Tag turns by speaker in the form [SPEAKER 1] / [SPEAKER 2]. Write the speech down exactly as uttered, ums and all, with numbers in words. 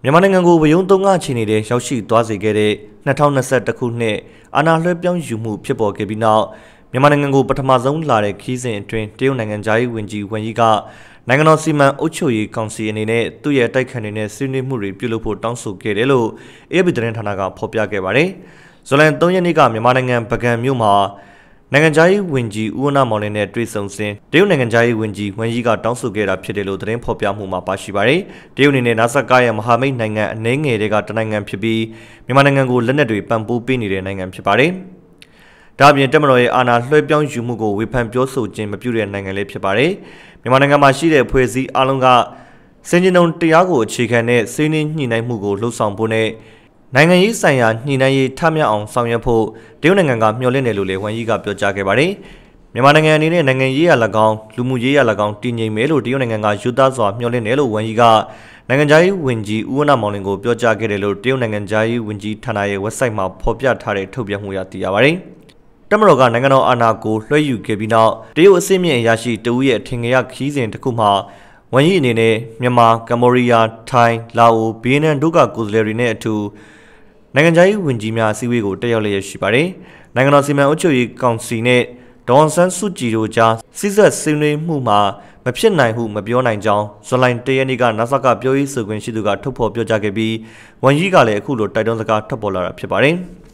[SPEAKER 1] မြန်မာနိုင်ငံကိုဝယုံသုံးငါချီနေတဲ့ရောက်ရှိသွားစေခဲ့တဲ့နှစ်ထောင်နှစ်ဆယ့်တစ်ခုနှစ်အာဏာလွှဲပြောင်းယူမှုဖြစ်ပေါ်ခဲ့ပြီးနောက်မြန်မာနိုင်ငံကိုပထမဆုံးလာတဲ့ခီးစဉ်အတွင်းတရုတ်နိုင်ငံသားရေးဝန်ကြီးဝန်ကြီးကနိုင်ငံတော်စီမံအုပ်ချုပ်ရေးကောင်စီအနေနဲ့သူ့ရဲ့တိုက်ခတ်နေတဲ့ဆွေးနွေးမှုတွေပြုလုပ်ဖို့တောင်းဆိုခဲ့တယ်လို့ အေအက်ဖ်ပီ သတင်းဌာနကဖော်ပြခဲ့ပါတယ်။ဇူလိုင်သုံးရက်နေ့ကမြန်မာနိုင်ငံပုဂံမြို့မှာနိုင်ငံသားရေးဝန်ကြီးဦးဝဏ္ဏမောင်လင်းနဲ့တွေ့ဆုံစဉ်တရုတ်နိုင်ငံသားရေးဝန်ကြီးဝန်ကြီးကတောင်းဆိုခဲ့တာဖြစ်တယ်လို့သတင်းဖော်ပြမှုမှာပါရှိပါတယ်။တရုတ်အနေနဲ့နာဆတ်ကားရဲ့မဟာမိတ်နိုင်ငံအနှဲငယ်တွေကတနိုင်ငံဖြစ်ပြီးမြန်မာနိုင်ငံကိုလက်နက်တွေပံ့ပိုးပေးနေတဲ့နိုင်ငံဖြစ်ပါတယ်။ဒါ့အပြင်တပ်မတော်ရဲ့အာဏာလွှဲပြောင်းယူမှုကိုဝေဖန်ပြောဆိုခြင်းမပြုတဲ့နိုင်ငံလေးဖြစ်ပါတယ်။မြန်မာနိုင်ငံမှာရှိတဲ့ဖွဲ့စည်းအလုံးကစင်ကြင်ုံတရားကိုအခြေခံတဲ့ဆွေးနွေးညှိနှိုင်းမှုကိုလှုပ်ဆောင်ဖို့နဲ့နိုင်ငံရေးဆိုင်ရာညှိနှိုင်းရေးထမြောက်အောင်ဆောင်ရွက်ဖို့တရုတ်နိုင်ငံကမျှော်လင့်တယ်လို့လည်းဝန်ကြီးကပြောကြားခဲ့ပါတယ်။မြန်မာနိုင်ငံအနေနဲ့နိုင်ငံရေးရ၎င်းလူမှုရေးရ၎င်းတည်ငြိမ်မယ်လို့တရုတ်နိုင်ငံကယူသားစွာမျှော်လင့်တယ်လို့ဝန်ကြီးကနိုင်ငံခြားရေးဝန်ကြီးဦးဝဏ္ဏမောင်လင်းကိုပြောကြားခဲ့တယ်လို့တရုတ်နိုင်ငံခြားရေးဝန်ကြီးဌာနရဲ့ website မှာဖော်ပြထားတဲ့ထုတ်ပြန်မှုအရသိရပါတယ်။တပ်မတော်ကနိုင်ငံတော်အာဏာကိုလွှဲယူခဲ့ပြီးနောက်တရုတ်အစိမြင့်အရာရှိတဦးရဲ့အထင်ကရခီးစဉ်တစ်ခုမှာဝန်ကြီးအနေနဲ့မြန်မာကမ္ဘောဒီးယားထိုင်းလာအိုဗီယက်နမ်တို့ကကိုယ်စားလှယ်တွေနဲ့အထူးနိုင်ငံခြားရေးဝန်ကြီးများအစည်းအဝေးကိုတက်ရောက်လျက်ရှိပါတယ်။နိုင်ငံတော်စီမံအုပ်ချုပ်ရေးကောင်စီနဲ့ဒေါ်အောင်ဆန်းစုကြည်တို့ကြားစစ်ဆက်ဆွေးနွေးမှုမှာမဖြစ်နိုင်ဟုမပြောနိုင်ကြောင်းဇူလိုင်တစ်ရက်နေ့ကနာဆာကပြောရေးဆိုခွင့်ရှိသူကထုတ်ဖော်ပြောကြားခဲ့ပြီးဝန်ကြီးကလည်းအခုလိုတိုက်တွန်းစကားထွက်ပေါ်လာတာဖြစ်ပါတယ်။